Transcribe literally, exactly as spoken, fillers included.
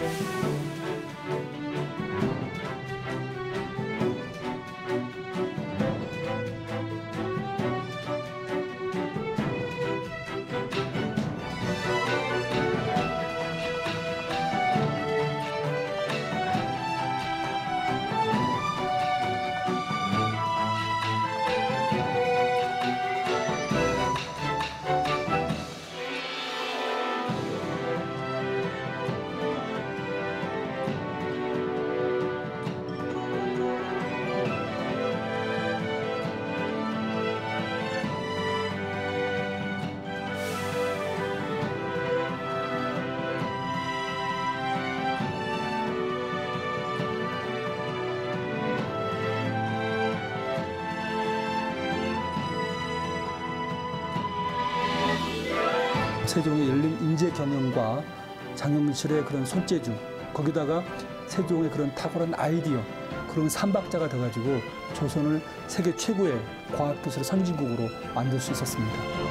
세종의 열린 인재 경영과 장영실의 그런 손재주, 거기다가 세종의 그런 탁월한 아이디어, 그런 삼박자가 돼가지고 조선을 세계 최고의 과학기술 선진국으로 만들 수 있었습니다.